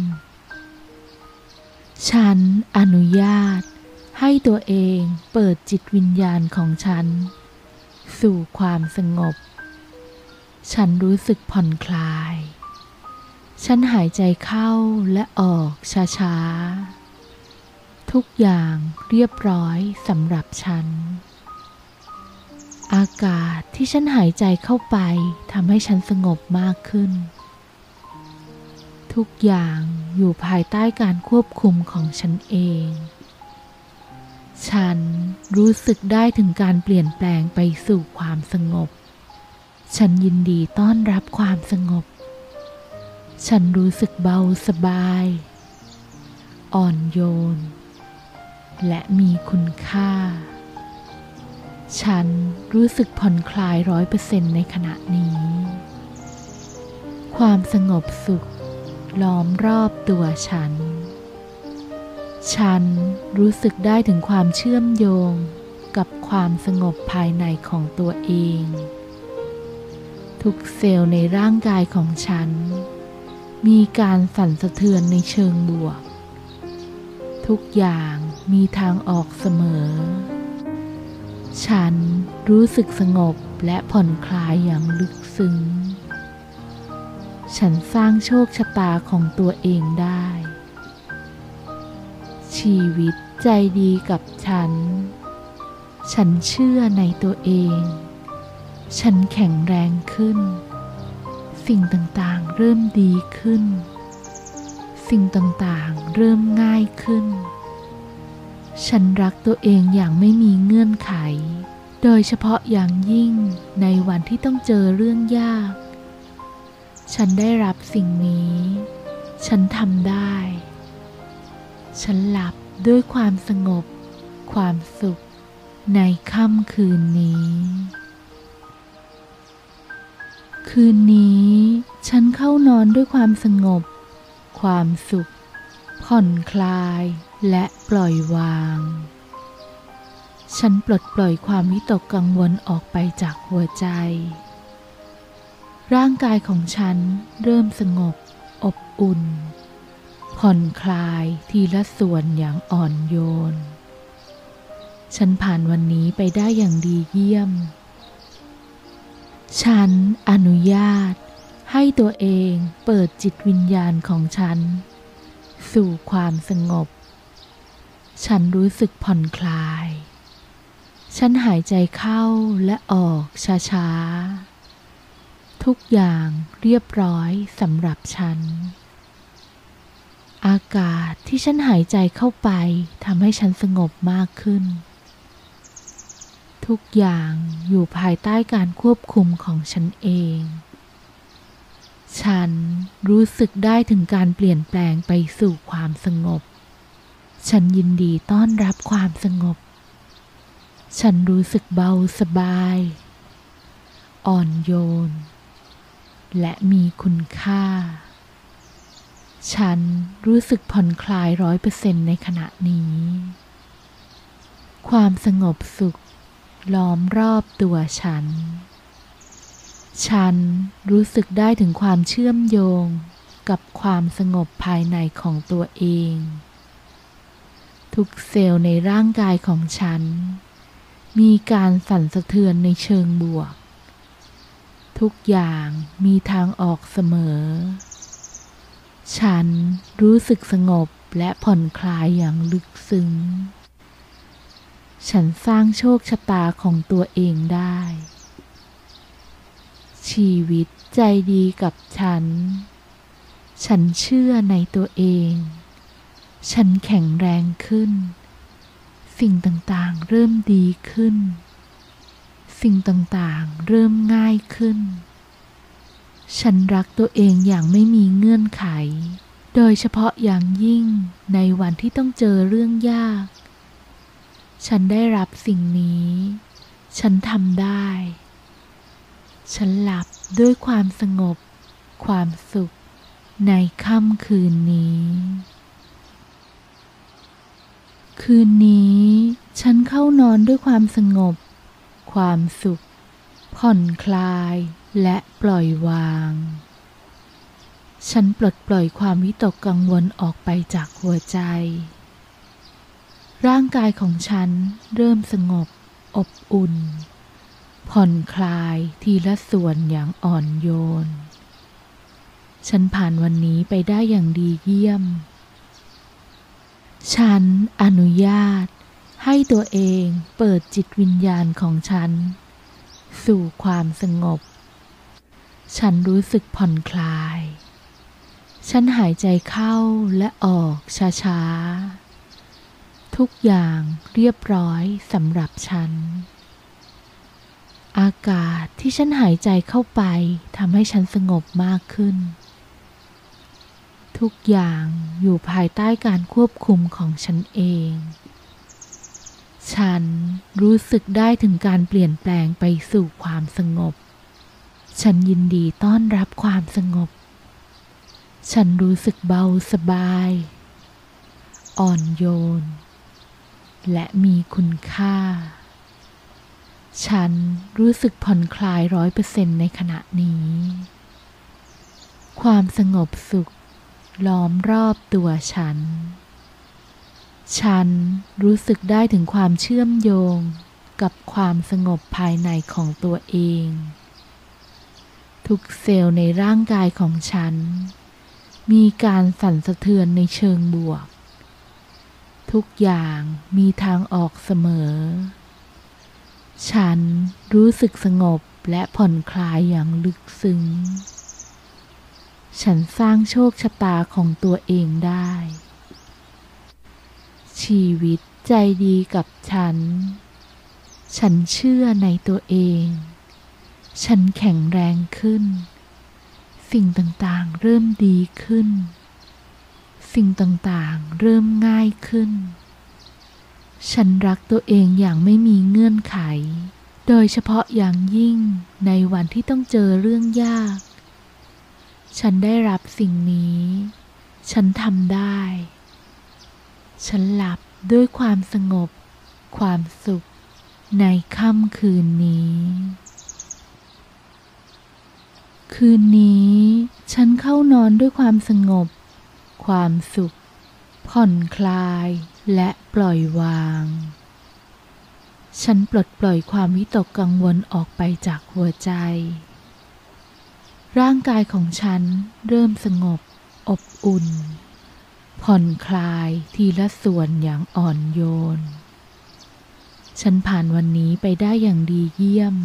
ฉันอนุญาตให้ตัวเองเปิดจิตวิญญาณของฉันสู่ความสงบฉันรู้สึกผ่อนคลายฉันหายใจเข้าและออกช้าๆทุกอย่างเรียบร้อยสำหรับฉันอากาศที่ฉันหายใจเข้าไปทำให้ฉันสงบมากขึ้นทุกอย่างอยู่ภายใต้การควบคุมของฉันเองฉันรู้สึกได้ถึงการเปลี่ยนแปลงไปสู่ความสงบฉันยินดีต้อนรับความสงบฉันรู้สึกเบาสบายอ่อนโยนและมีคุณค่าฉันรู้สึกผ่อนคลายร้อยเปอร์เซ็นต์ในขณะนี้ความสงบสุขล้อมรอบตัวฉันฉันรู้สึกได้ถึงความเชื่อมโยงกับความสงบภายในของตัวเองทุกเซลล์ในร่างกายของฉันมีการสั่นสะเทือนในเชิงบวกทุกอย่างมีทางออกเสมอฉันรู้สึกสงบและผ่อนคลายอย่างลึกซึ้งฉันสร้างโชคชะตาของตัวเองได้ชีวิตใจดีกับฉันฉันเชื่อในตัวเองฉันแข็งแรงขึ้นสิ่งต่างๆเริ่มดีขึ้นสิ่งต่างๆเริ่มง่ายขึ้นฉันรักตัวเองอย่างไม่มีเงื่อนไขโดยเฉพาะอย่างยิ่งในวันที่ต้องเจอเรื่องยากฉันได้รับสิ่งนี้ฉันทำได้ฉันหลับด้วยความสงบความสุขในค่ำคืนนี้คืนนี้ฉันเข้านอนด้วยความสงบความสุขผ่อนคลายและปล่อยวางฉันปลดปล่อยความวิตกกังวลออกไปจากหัวใจร่างกายของฉันเริ่มสงบอบอุ่นผ่อนคลายทีละส่วนอย่างอ่อนโยนฉันผ่านวันนี้ไปได้อย่างดีเยี่ยมฉันอนุญาตให้ตัวเองเปิดจิตวิญญาณของฉันสู่ความสงบฉันรู้สึกผ่อนคลายฉันหายใจเข้าและออกช้าๆทุกอย่างเรียบร้อยสำหรับฉันอากาศที่ฉันหายใจเข้าไปทำให้ฉันสงบมากขึ้นทุกอย่างอยู่ภายใต้การควบคุมของฉันเองฉันรู้สึกได้ถึงการเปลี่ยนแปลงไปสู่ความสงบฉันยินดีต้อนรับความสงบฉันรู้สึกเบาสบายอ่อนโยนและมีคุณค่าฉันรู้สึกผ่อนคลายร้อยเปอร์เซ็นต์ในขณะนี้ความสงบสุขล้อมรอบตัวฉันฉันรู้สึกได้ถึงความเชื่อมโยงกับความสงบภายในของตัวเองทุกเซลล์ในร่างกายของฉันมีการสั่นสะเทือนในเชิงบวกทุกอย่างมีทางออกเสมอฉันรู้สึกสงบและผ่อนคลายอย่างลึกซึ้งฉันสร้างโชคชะตาของตัวเองได้ชีวิตใจดีกับฉันฉันเชื่อในตัวเองฉันแข็งแรงขึ้นสิ่งต่างๆเริ่มดีขึ้นสิ่งต่างๆเริ่มง่ายขึ้นฉันรักตัวเองอย่างไม่มีเงื่อนไขโดยเฉพาะอย่างยิ่งในวันที่ต้องเจอเรื่องยากฉันได้รับสิ่งนี้ฉันทำได้ฉันหลับด้วยความสงบความสุขในค่ำคืนนี้คืนนี้ฉันเข้านอนด้วยความสงบความสุขผ่อนคลายและปล่อยวางฉันปลดปล่อยความวิตกกังวลออกไปจากหัวใจร่างกายของฉันเริ่มสงบอบอุ่นผ่อนคลายทีละส่วนอย่างอ่อนโยนฉันผ่านวันนี้ไปได้อย่างดีเยี่ยมฉันอนุญาตให้ตัวเองเปิดจิตวิญญาณของฉันสู่ความสงบฉันรู้สึกผ่อนคลายฉันหายใจเข้าและออกช้าๆทุกอย่างเรียบร้อยสำหรับฉันอากาศที่ฉันหายใจเข้าไปทำให้ฉันสงบมากขึ้นทุกอย่างอยู่ภายใต้การควบคุมของฉันเองฉันรู้สึกได้ถึงการเปลี่ยนแปลงไปสู่ความสงบฉันยินดีต้อนรับความสงบฉันรู้สึกเบาสบายอ่อนโยนและมีคุณค่าฉันรู้สึกผ่อนคลายร้อยเปอร์เซ็นต์ในขณะนี้ความสงบสุขล้อมรอบตัวฉันฉันรู้สึกได้ถึงความเชื่อมโยงกับความสงบภายในของตัวเองทุกเซลล์ในร่างกายของฉันมีการสั่นสะเทือนในเชิงบวกทุกอย่างมีทางออกเสมอฉันรู้สึกสงบและผ่อนคลายอย่างลึกซึ้งฉันสร้างโชคชะตาของตัวเองได้ชีวิตใจดีกับฉันฉันเชื่อในตัวเองฉันแข็งแรงขึ้นสิ่งต่างๆเริ่มดีขึ้นสิ่งต่างๆเริ่มง่ายขึ้นฉันรักตัวเองอย่างไม่มีเงื่อนไขโดยเฉพาะอย่างยิ่งในวันที่ต้องเจอเรื่องยากฉันได้รับสิ่งนี้ฉันทำได้ฉันหลับด้วยความสงบความสุขในค่ำคืนนี้คืนนี้ฉันเข้านอนด้วยความสงบความสุขผ่อนคลายและปล่อยวางฉันปลดปล่อยความวิตกกังวลออกไปจากหัวใจร่างกายของฉันเริ่มสงบอบอุ่นผ่อนคลายทีละส่วนอย่างอ่อนโยนฉันผ่านวันนี้ไปได้อย่างดีเยี่ยม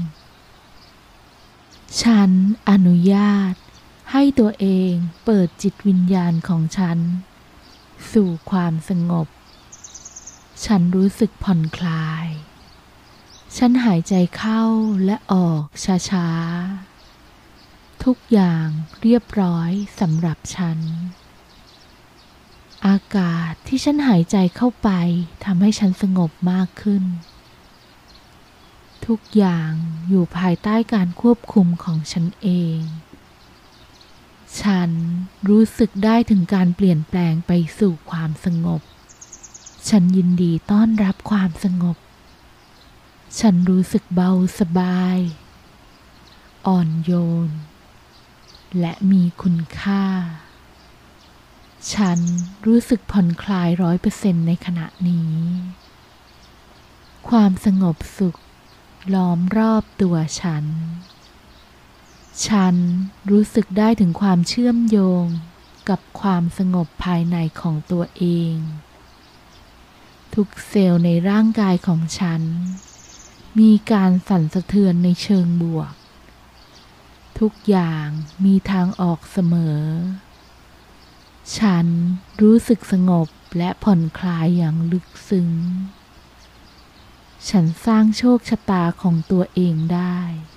ฉันอนุญาตให้ตัวเองเปิดจิตวิญญาณของฉันสู่ความสงบฉันรู้สึกผ่อนคลายฉันหายใจเข้าและออกช้าๆทุกอย่างเรียบร้อยสำหรับฉันอากาศที่ฉันหายใจเข้าไปทำให้ฉันสงบมากขึ้นทุกอย่างอยู่ภายใต้การควบคุมของฉันเองฉันรู้สึกได้ถึงการเปลี่ยนแปลงไปสู่ความสงบฉันยินดีต้อนรับความสงบฉันรู้สึกเบาสบายอ่อนโยนและมีคุณค่าฉันรู้สึกผ่อนคลายร้อยเปอร์เซ็นต์ในขณะนี้ความสงบสุขล้อมรอบตัวฉันฉันรู้สึกได้ถึงความเชื่อมโยงกับความสงบภายในของตัวเองทุกเซลล์ในร่างกายของฉันมีการสั่นสะเทือนในเชิงบวกทุกอย่างมีทางออกเสมอฉันรู้สึกสงบและผ่อนคลายอย่างลึกซึ้งฉันสร้างโชคชะตาของตัวเองได้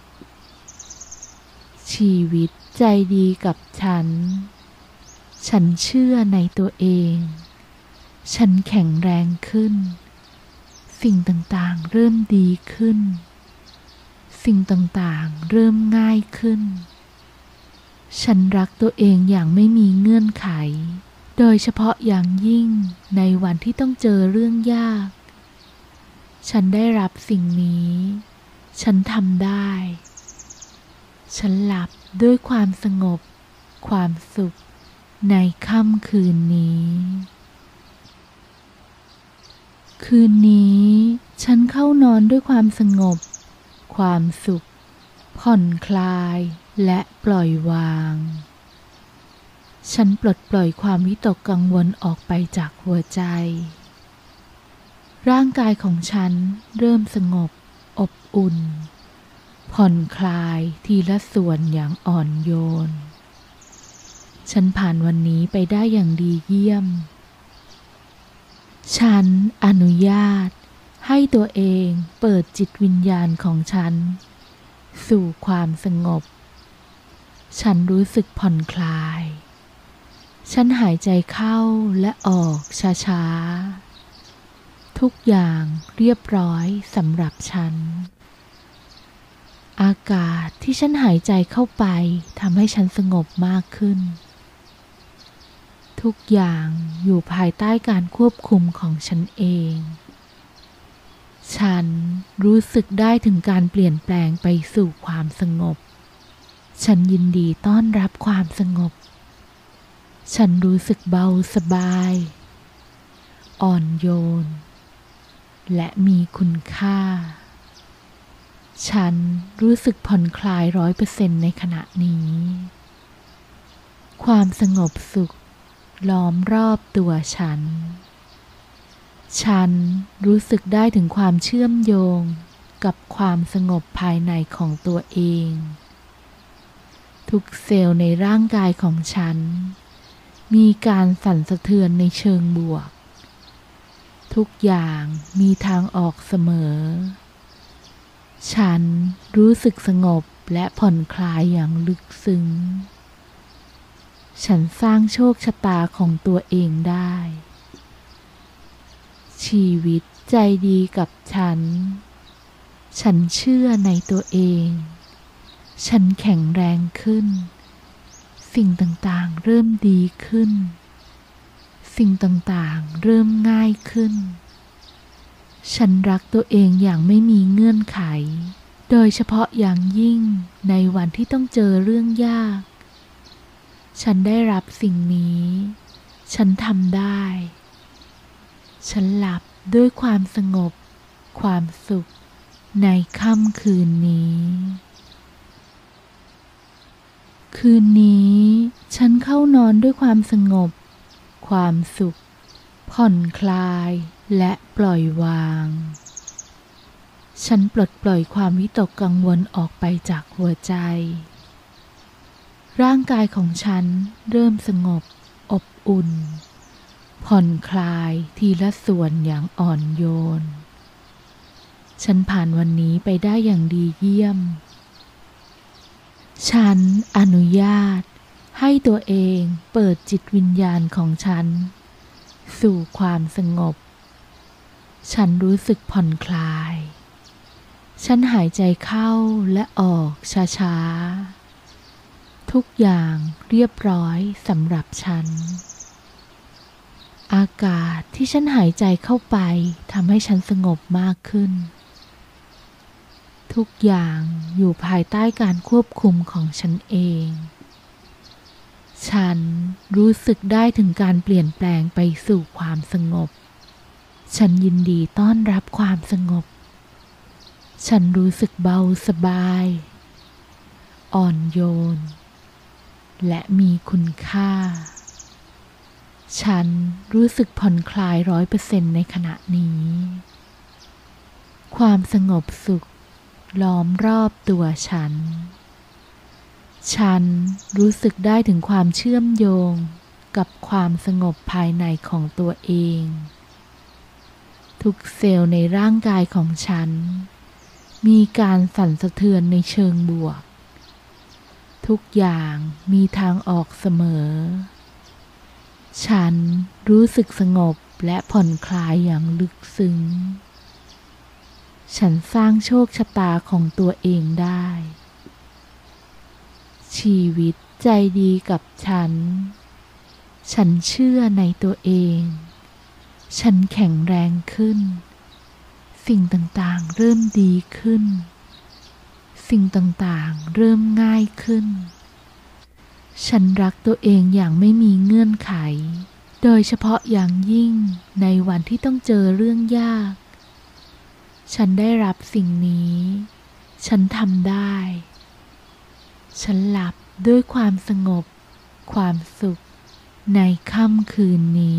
ชีวิตใจดีกับฉันฉันเชื่อในตัวเองฉันแข็งแรงขึ้นสิ่งต่างๆเริ่มดีขึ้นสิ่งต่างๆเริ่มง่ายขึ้นฉันรักตัวเองอย่างไม่มีเงื่อนไขโดยเฉพาะอย่างยิ่งในวันที่ต้องเจอเรื่องยากฉันได้รับสิ่งนี้ฉันทำได้ฉันหลับด้วยความสงบความสุขในค่ำคืนนี้คืนนี้ฉันเข้านอนด้วยความสงบความสุขผ่อนคลายและปล่อยวางฉันปลดปล่อยความวิตกกังวลออกไปจากหัวใจร่างกายของฉันเริ่มสงบอบอุ่นผ่อนคลายทีละส่วนอย่างอ่อนโยนฉันผ่านวันนี้ไปได้อย่างดีเยี่ยมฉันอนุญาตให้ตัวเองเปิดจิตวิญญาณของฉันสู่ความสงบฉันรู้สึกผ่อนคลายฉันหายใจเข้าและออกช้าๆทุกอย่างเรียบร้อยสำหรับฉันอากาศที่ฉันหายใจเข้าไปทำให้ฉันสงบมากขึ้นททุกอย่างอยู่ภายใต้การควบคุมของฉันเอง ฉันรู้สึกได้ถึงการเปลี่ยนแปลงไปสู่ความสงบ ฉันยินดีต้อนรับความสงบ ฉันรู้สึกเบาสบาย อ่อนโยน และมีคุณค่า ฉันรู้สึกผ่อนคลายร้อยเปอร์เซ็นต์ในขณะนี้ ความสงบสุขล้อมรอบตัวฉัน ฉันรู้สึกได้ถึงความเชื่อมโยงกับความสงบภายในของตัวเอง ทุกเซลล์ในร่างกายของฉันมีการสั่นสะเทือนในเชิงบวก ทุกอย่างมีทางออกเสมอ ฉันรู้สึกสงบและผ่อนคลายอย่างลึกซึ้ง ฉันสร้างโชคชะตาของตัวเองได้ ชีวิตใจดีกับฉัน ฉันเชื่อในตัวเอง ฉันแข็งแรงขึ้น สิ่งต่างๆเริ่มดีขึ้น สิ่งต่างๆเริ่มง่ายขึ้น ฉันรักตัวเองอย่างไม่มีเงื่อนไข โดยเฉพาะอย่างยิ่งในวันที่ต้องเจอเรื่องยาก ฉันได้รับสิ่งนี้ ฉันทำได้ ฉันหลับด้วยความสงบ ความสุขในค่ำคืนนี้ คืนนี้ฉันเข้านอนด้วยความสงบ ความสุข ผ่อนคลายและปล่อยวาง ฉันปลดปล่อยความวิตกกังวลออกไปจากหัวใจ ร่างกายของฉันเริ่มสงบ อบอุ่น ผ่อนคลายทีละส่วนอย่างอ่อนโยน ฉันผ่านวันนี้ไปได้อย่างดีเยี่ยม ฉันอนุญาตให้ตัวเองเปิดจิตวิญญาณของฉันสู่ความสงบ ฉันรู้สึกผ่อนคลาย ฉันหายใจเข้าและออกช้าๆ ทุกอย่างเรียบร้อยสำหรับฉัน อากาศที่ฉันหายใจเข้าไปทำให้ฉันสงบมากขึ้น ทุกอย่างอยู่ภายใต้การควบคุมของฉันเอง ฉันรู้สึกได้ถึงการเปลี่ยนแปลงไปสู่ความสงบ ฉันยินดีต้อนรับความสงบ ฉันรู้สึกเบาสบาย อ่อนโยน และมีคุณค่า ฉันรู้สึกผ่อนคลายร้อยเปอร์เซ็นต์ในขณะนี้ ความสงบสุขล้อมรอบตัวฉัน ฉันรู้สึกได้ถึงความเชื่อมโยงกับความสงบภายในของตัวเอง ทุกเซลล์ในร่างกายของฉันมีการสั่นสะเทือนในเชิงบวก ทุกอย่างมีทางออกเสมอ ฉันรู้สึกสงบและผ่อนคลายอย่างลึกซึ้ง ฉันสร้างโชคชะตาของตัวเองได้ ชีวิตใจดีกับฉัน ฉันเชื่อในตัวเอง ฉันแข็งแรงขึ้น สิ่งต่างๆเริ่มดีขึ้น สิ่งต่างๆเริ่มง่ายขึ้น ฉันรักตัวเองอย่างไม่มีเงื่อนไข โดยเฉพาะอย่างยิ่งในวันที่ต้องเจอเรื่องยาก ฉันได้รับสิ่งนี้ ฉันทำได้ ฉันหลับด้วยความสงบ ความสุขในค่ำคืนนี้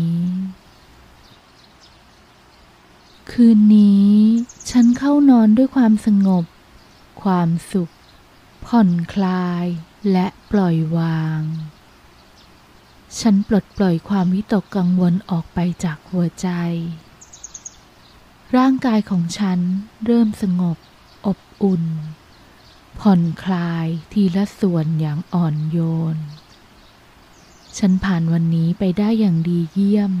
คืนนี้ฉันเข้านอนด้วยความสงบ ความสุข ผ่อนคลายและปล่อยวาง ฉันปลดปล่อยความวิตกกังวลออกไปจากหัวใจ ร่างกายของฉันเริ่มสงบ อบอุ่น ผ่อนคลายทีละส่วนอย่างอ่อนโยน ฉันผ่านวันนี้ไปได้อย่างดีเยี่ยม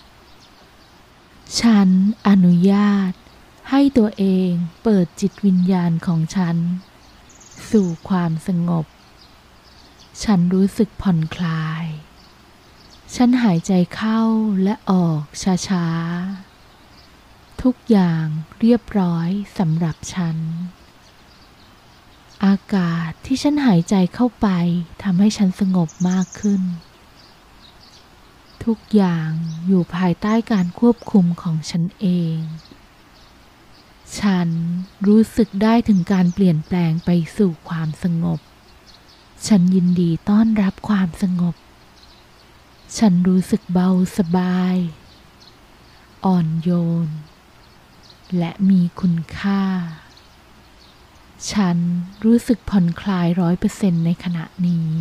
ฉันอนุญาตให้ตัวเองเปิดจิตวิญญาณของฉันสู่ความสงบ ฉันรู้สึกผ่อนคลายฉันหายใจเข้าและออกช้าๆทุกอย่างเรียบร้อยสำหรับฉันอากาศที่ฉันหายใจเข้าไปทำให้ฉันสงบมากขึ้นทุกอย่างอยู่ภายใต้การควบคุมของฉันเองฉันรู้สึกได้ถึงการเปลี่ยนแปลงไปสู่ความสงบฉันยินดีต้อนรับความสงบฉันรู้สึกเบาสบายอ่อนโยนและมีคุณค่าฉันรู้สึกผ่อนคลายร้อยเปอร์เซ็นต์ในขณะนี้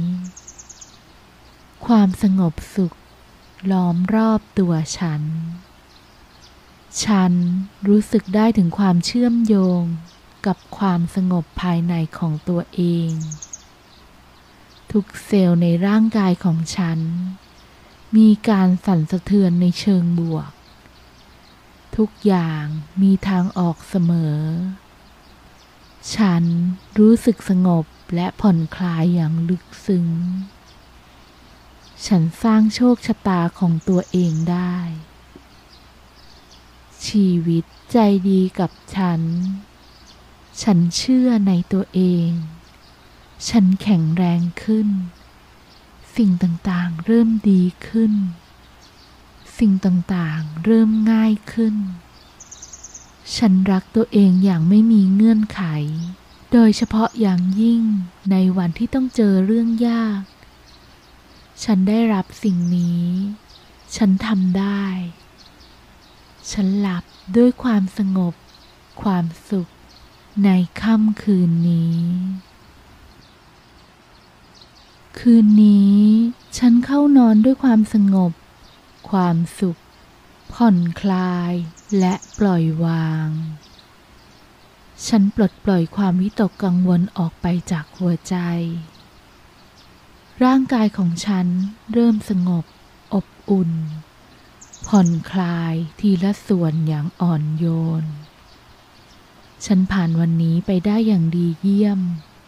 ความสงบสุขล้อมรอบตัวฉันฉันรู้สึกได้ถึงความเชื่อมโยงกับความสงบภายในของตัวเองทุกเซลล์ในร่างกายของฉันมีการสั่นสะเทือนในเชิงบวกทุกอย่างมีทางออกเสมอฉันรู้สึกสงบและผ่อนคลายอย่างลึกซึ้งฉันสร้างโชคชะตาของตัวเองได้ชีวิตใจดีกับฉันฉันเชื่อในตัวเองฉันแข็งแรงขึ้นสิ่งต่างๆเริ่มดีขึ้นสิ่งต่างๆเริ่มง่ายขึ้นฉันรักตัวเองอย่างไม่มีเงื่อนไขโดยเฉพาะอย่างยิ่งในวันที่ต้องเจอเรื่องยากฉันได้รับสิ่งนี้ฉันทำได้ฉันหลับด้วยความสงบความสุขในค่ำคืนนี้คืนนี้ฉันเข้านอนด้วยความสงบความสุขผ่อนคลายและปล่อยวางฉันปลดปล่อยความวิตกกังวลออกไปจากหัวใจร่างกายของฉันเริ่มสงบอบอุ่นผ่อนคลายทีละส่วนอย่างอ่อนโยนฉันผ่านวันนี้ไปได้อย่างดีเยี่ยม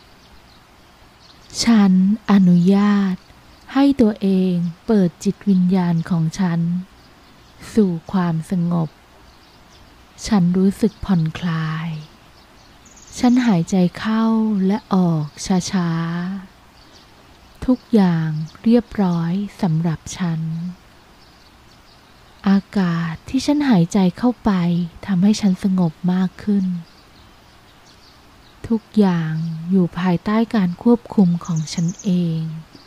ฉันอนุญาตให้ตัวเองเปิดจิตวิญญาณของฉันสู่ความสงบฉันรู้สึกผ่อนคลายฉันหายใจเข้าและออกช้าๆทุกอย่างเรียบร้อยสำหรับฉันอากาศที่ฉันหายใจเข้าไปทำให้ฉันสงบมากขึ้นทุกอย่างอยู่ภายใต้การควบคุมของฉันเอง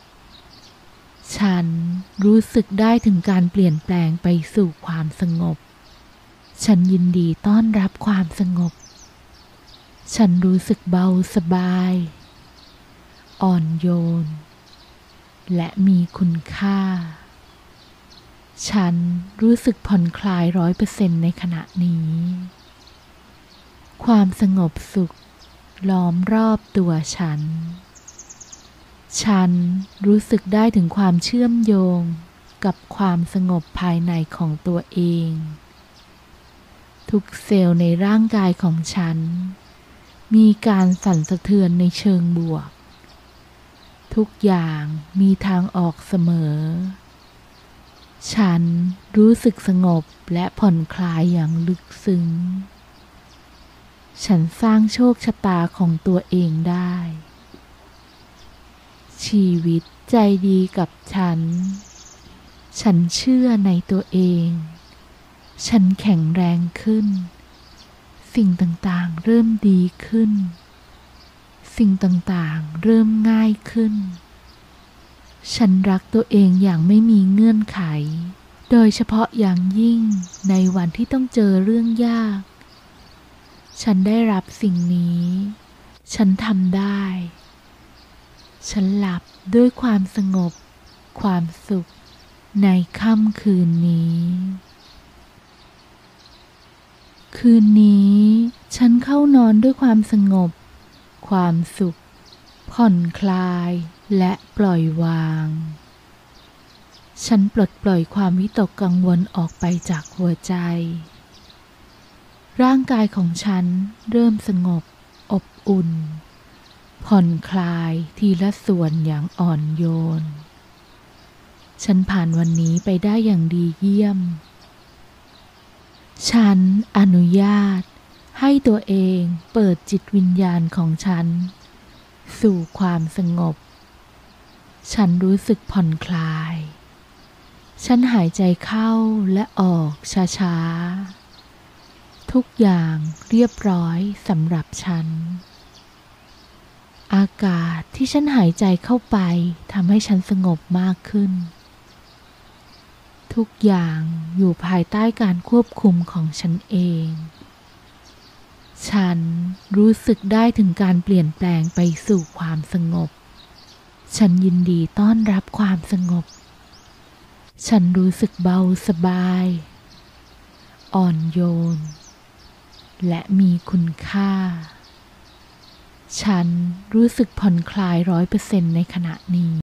ฉันรู้สึกได้ถึงการเปลี่ยนแปลงไปสู่ความสงบฉันยินดีต้อนรับความสงบฉันรู้สึกเบาสบายอ่อนโยนและมีคุณค่าฉันรู้สึกผ่อนคลายร้อยเปอร์เซ็นต์ในขณะนี้ความสงบสุขล้อมรอบตัวฉันฉันรู้สึกได้ถึงความเชื่อมโยงกับความสงบภายในของตัวเองทุกเซลล์ในร่างกายของฉันมีการสั่นสะเทือนในเชิงบวกทุกอย่างมีทางออกเสมอฉันรู้สึกสงบและผ่อนคลายอย่างลึกซึ้งฉันสร้างโชคชะตาของตัวเองได้ชีวิตใจดีกับฉันฉันเชื่อในตัวเองฉันแข็งแรงขึ้นสิ่งต่างๆเริ่มดีขึ้นสิ่งต่างๆเริ่มง่ายขึ้นฉันรักตัวเองอย่างไม่มีเงื่อนไขโดยเฉพาะอย่างยิ่งในวันที่ต้องเจอเรื่องยากฉันได้รับสิ่งนี้ฉันทำได้ฉันหลับด้วยความสงบความสุขในค่ำคืนนี้คืนนี้ฉันเข้านอนด้วยความสงบความสุขผ่อนคลายและปล่อยวางฉันปลดปล่อยความวิตกกังวลออกไปจากหัวใจร่างกายของฉันเริ่มสงบอบอุ่นผ่อนคลายทีละส่วนอย่างอ่อนโยนฉันผ่านวันนี้ไปได้อย่างดีเยี่ยมฉันอนุญาตให้ตัวเองเปิดจิตวิญญาณของฉันสู่ความสงบฉันรู้สึกผ่อนคลายฉันหายใจเข้าและออกช้าๆทุกอย่างเรียบร้อยสำหรับฉันอากาศที่ฉันหายใจเข้าไปทำให้ฉันสงบมากขึ้นทุกอย่างอยู่ภายใต้การควบคุมของฉันเองฉันรู้สึกได้ถึงการเปลี่ยนแปลงไปสู่ความสงบฉันยินดีต้อนรับความสงบฉันรู้สึกเบาสบายอ่อนโยนและมีคุณค่าฉันรู้สึกผ่อนคลายร้อยเปอร์เซ็นต์ในขณะนี้